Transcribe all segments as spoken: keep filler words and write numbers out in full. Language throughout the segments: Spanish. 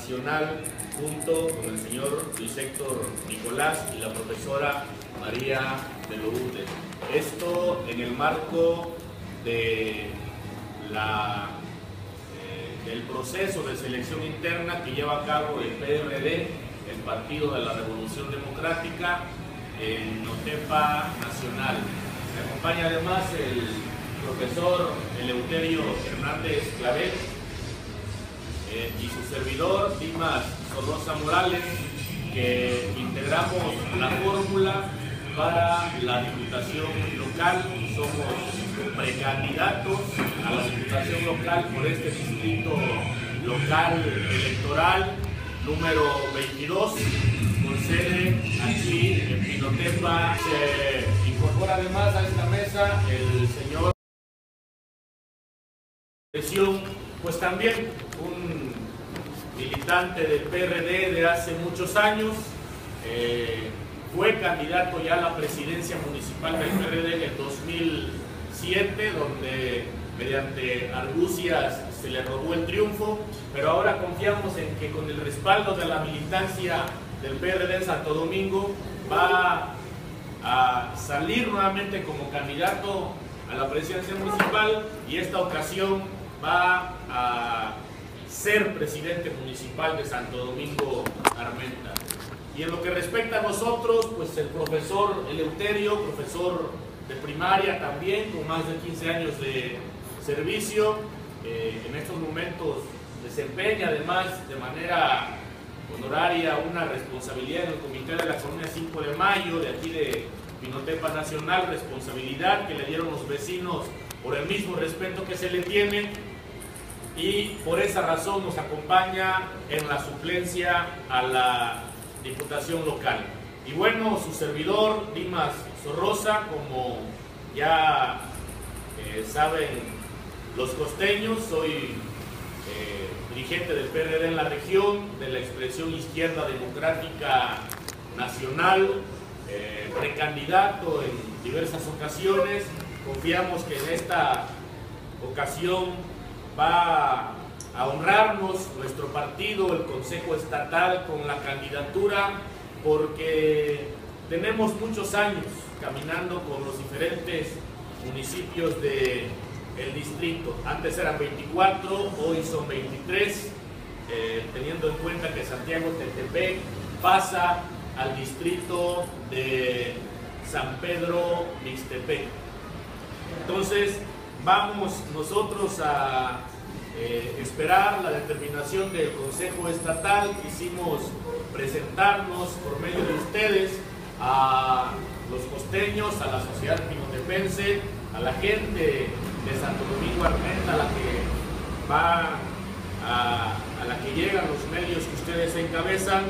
nacional junto con el señor Luis Héctor Nicolás y la profesora María de Lourdes. Esto en el marco de la, eh, del proceso de selección interna que lleva a cabo el P R D, el Partido de la Revolución Democrática, en Notepa Nacional. Me acompaña además el profesor Eleuterio Hernández Clavel eh, y su servidor Dimas Sorrosa Morales, que integramos la fórmula para la diputación local. Somos precandidatos a la diputación local por este distrito local electoral número veintidós, con sede aquí en Pinotepa. Se incorpora además a esta mesa el señor pues también un militante del P R D de hace muchos años, eh, fue candidato ya a la presidencia municipal del P R D en el dos mil siete, donde mediante argucias se le robó el triunfo, pero ahora confiamos en que con el respaldo de la militancia del P R D en Santo Domingo va a salir nuevamente como candidato a la presidencia municipal, y esta ocasión va a ser presidente municipal de Santo Domingo Armenta. Y en lo que respecta a nosotros, pues el profesor Eleuterio, profesor de primaria también, con más de quince años de servicio, eh, en estos momentos desempeña además de manera honoraria una responsabilidad en el Comité de la Colonia cinco de mayo de aquí de Pinotepa Nacional, responsabilidad que le dieron los vecinos por el mismo respeto que se le tiene, y por esa razón nos acompaña en la suplencia a la diputación local. Y bueno, su servidor Dimas Sorrosa, como ya eh, saben los costeños, soy eh, dirigente del P R D en la región, de la expresión Izquierda Democrática Nacional, eh, precandidato en diversas ocasiones. Confiamos que en esta ocasión va a honrarnos nuestro partido, el Consejo Estatal, con la candidatura, porque tenemos muchos años caminando con los diferentes municipios del distrito. Antes eran veinticuatro, hoy son veintitrés, eh, teniendo en cuenta que Santiago Tetepec pasa al distrito de San Pedro Mixtepec. Entonces vamos nosotros a eh, esperar la determinación del Consejo Estatal. Quisimos presentarnos por medio de ustedes a los costeños, a la sociedad pinotepense, a la gente de Santo Domingo Armenta, a la que va a, a la que llegan los medios que ustedes encabezan.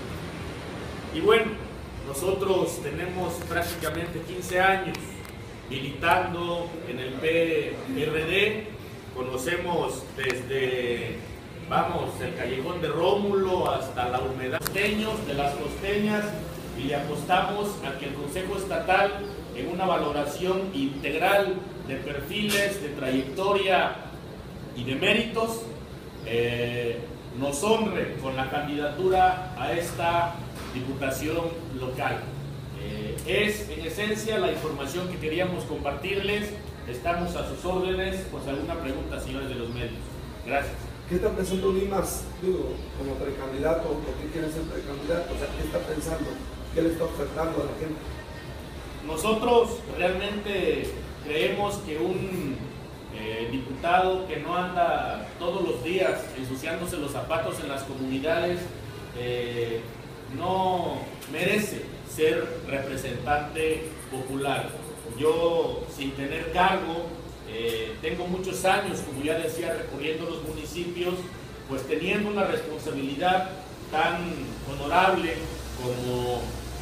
Y bueno, nosotros tenemos prácticamente quince años militando en el P R D, conocemos desde, vamos, el Callejón de Rómulo hasta la humedad de las costeñas, y le apostamos a que el Consejo Estatal, en una valoración integral de perfiles, de trayectoria y de méritos, eh, nos honre con la candidatura a esta diputación local. Eh, es en esencia la información que queríamos compartirles. Estamos a sus órdenes. Pues alguna pregunta, señores de los medios. Gracias. ¿Qué está pensando Dimas, digo, como precandidato? ¿Por qué quiere ser precandidato? O sea, ¿qué está pensando? ¿Qué le está ofertando a la gente? Nosotros realmente creemos que un eh, diputado que no anda todos los días ensuciándose los zapatos en las comunidades eh, no merece ser representante popular. Yo, sin tener cargo, eh, tengo muchos años, como ya decía, recorriendo los municipios, pues teniendo una responsabilidad tan honorable como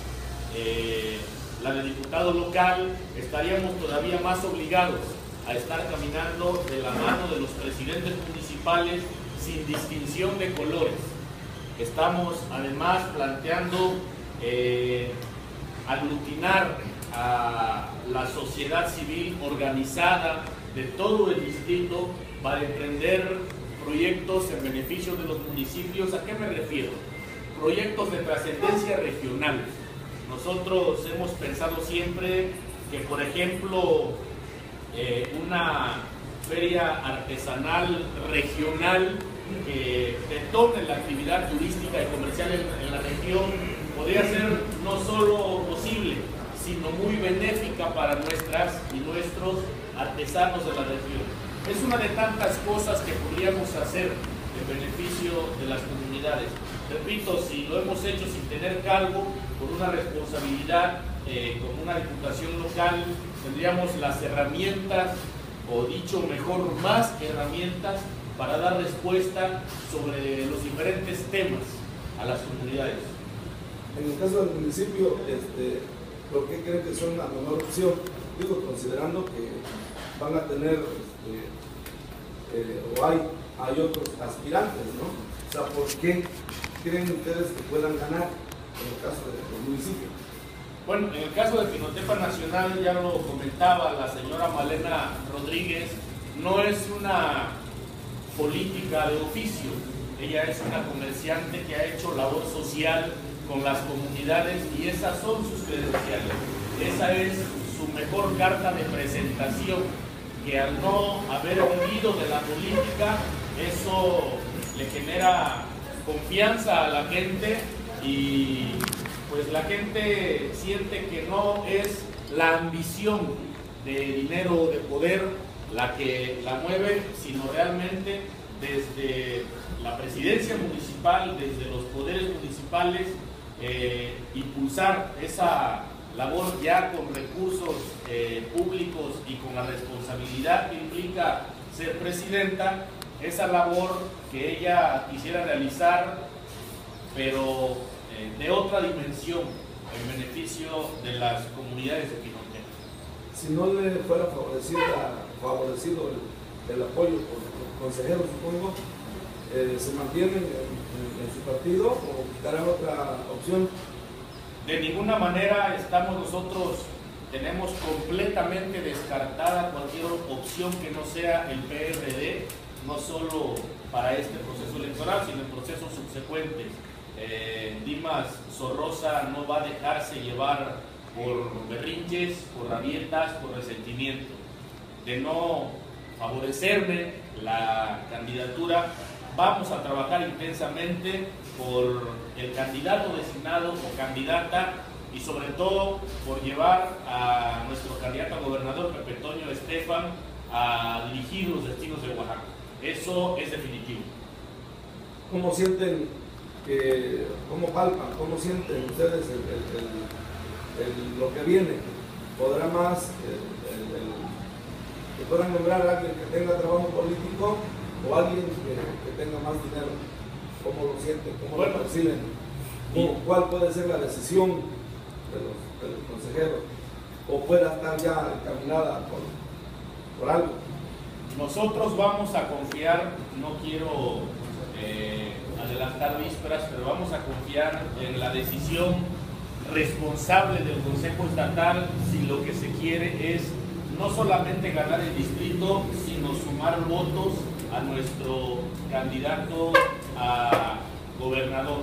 eh, la de diputado local, estaríamos todavía más obligados a estar caminando de la mano de los presidentes municipales sin distinción de colores. Estamos además planteando eh, aglutinar a la sociedad civil organizada de todo el distrito para emprender proyectos en beneficio de los municipios. ¿A qué me refiero? Proyectos de trascendencia regional. Nosotros hemos pensado siempre que, por ejemplo, eh, una feria artesanal regional que detone la actividad turística y comercial en, en la región podría ser no solo posible, sino muy benéfica para nuestras y nuestros artesanos de la región. Es una de tantas cosas que podríamos hacer en beneficio de las comunidades. Repito, si lo hemos hecho sin tener cargo, por una responsabilidad eh, como una diputación local, tendríamos las herramientas, o dicho mejor, más herramientas para dar respuesta sobre los diferentes temas a las comunidades. En el caso del municipio, este, ¿por qué creen que son la mejor opción? Digo, considerando que van a tener, este, eh, o hay, hay otros aspirantes, ¿no? O sea, ¿por qué creen ustedes que puedan ganar en el caso del municipio? Bueno, en el caso de Pinotepa Nacional, ya lo comentaba la señora Malena Rodríguez, no es una política de oficio. Ella es una comerciante que ha hecho labor social con las comunidades y esas son sus credenciales. Esa es su mejor carta de presentación, que al no haber vivido de la política, eso le genera confianza a la gente y pues la gente siente que no es la ambición de dinero o de poder la que la mueve, sino realmente desde la presidencia municipal, desde los poderes municipales, eh, impulsar esa labor ya con recursos eh, públicos y con la responsabilidad que implica ser presidenta, esa labor que ella quisiera realizar, pero eh, de otra dimensión, en beneficio de las comunidades de Pinotepa. Si no le fuera favorecida, favorecido el, el apoyo por los consejeros, supongo, eh, ¿se mantienen en, en, en su partido o buscarán otra opción? De ninguna manera estamos nosotros, tenemos completamente descartada cualquier opción que no sea el P R D, no solo para este proceso electoral, sino en procesos subsecuentes. Eh, Dimas Sorrosa no va a dejarse llevar por berrinches, por rabietas, por resentimiento. De no favorecerme la candidatura, vamos a trabajar intensamente por el candidato designado o candidata y sobre todo por llevar a nuestro candidato a gobernador Pepe Toño Estefan a dirigir los destinos de Oaxaca. Eso es definitivo. ¿Cómo sienten, que, cómo palpan, cómo sienten ustedes el, el, el, el, lo que viene? ¿Podrá más, el, el, el, que puedan nombrar a alguien que tenga trabajo político o alguien que, que tenga más dinero? ¿Cómo lo sienten? ¿Cómo bueno, lo perciben? ¿Cómo, ¿Cuál puede ser la decisión de los, de los consejeros? ¿O pueda estar ya encaminada por, por algo? Nosotros vamos a confiar, no quiero eh, adelantar vísperas, pero vamos a confiar en la decisión responsable del Consejo Estatal si lo que se quiere es no solamente ganar el distrito, sino sumar votos a nuestro candidato a gobernador.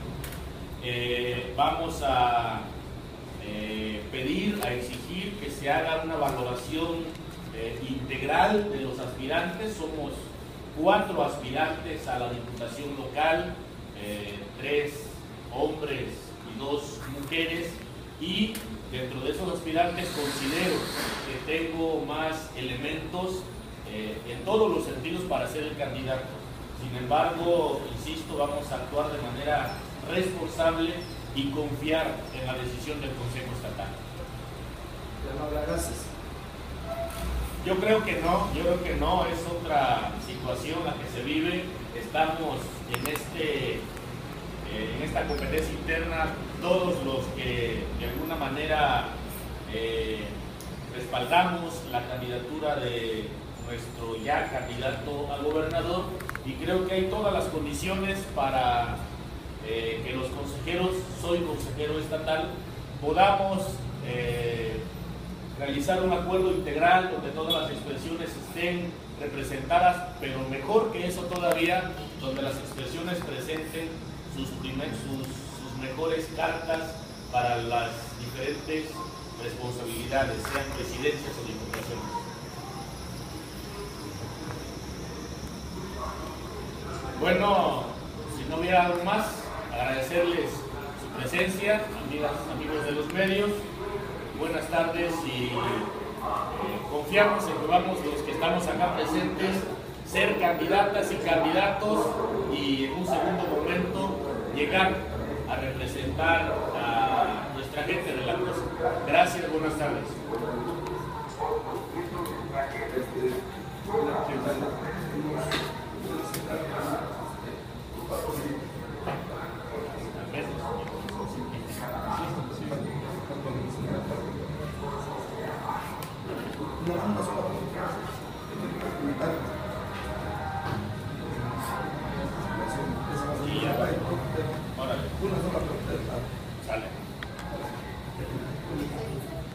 Eh, vamos a eh, pedir, a exigir que se haga una valoración eh, integral de los aspirantes. Somos cuatro aspirantes a la diputación local, eh, tres hombres y dos mujeres, y dentro de esos aspirantes considero que tengo más elementos eh, en todos los sentidos para ser el candidato. Sin embargo, insisto, vamos a actuar de manera responsable y confiar en la decisión del Consejo Estatal. ¿Ya no habrá gases? Yo creo que no, yo creo que no, es otra situación la que se vive. Estamos en, este, eh, en esta competencia interna, todos los que de alguna manera eh, respaldamos la candidatura de nuestro ya candidato a gobernador, y creo que hay todas las condiciones para eh, que los consejeros, soy consejero estatal, podamos eh, realizar un acuerdo integral donde todas las expresiones estén representadas, pero mejor que eso todavía, donde las expresiones presenten sus, primer, sus, sus mejores cartas para las diferentes responsabilidades, sean presidencias o diputaciones. Bueno, si no hubiera algo más, agradecerles su presencia, amigas, amigos de los medios. Buenas tardes y eh, confiamos en que vamos los que estamos acá presentes ser candidatas y candidatos y en un segundo momento llegar a representar a nuestra gente de la Cruz. Gracias, buenas tardes. Este,